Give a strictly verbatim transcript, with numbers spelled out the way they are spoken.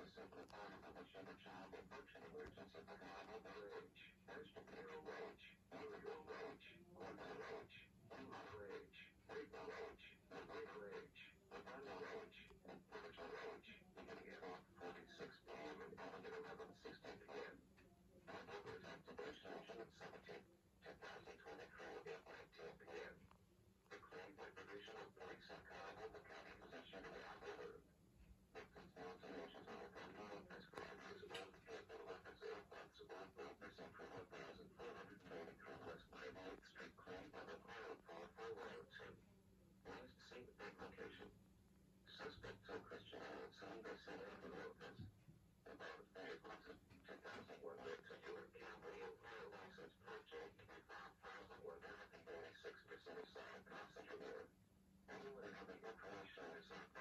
simply part of the Sugar Child Approach and Emergency Survival Rage. First appearing rage, illegal rage, organ rage, minor rage, legal rage, illegal rage, urbana rage, and partial rage, beginning at one forty-six p m and ending at eleven sixty p m Handover activation on June seventeenth, twenty twenty-three at nineteen p m Proclaimed by Division of Police in Carnival, the county possession of the handover. Victims' hallucinations are unknown prescribers of lethal weapons airplanes or brokers in one thousand four hundred eighty-three West ninety-eighth Street, claimed by the Ohio four four one oh two. Last seen at that location. Suspect told Christian Allen they said after the offense. About five months of two thousand one led to Newark County, Ohio license per J five thousand one hundred thirty-six percent of side passenger there. Anyone having information is on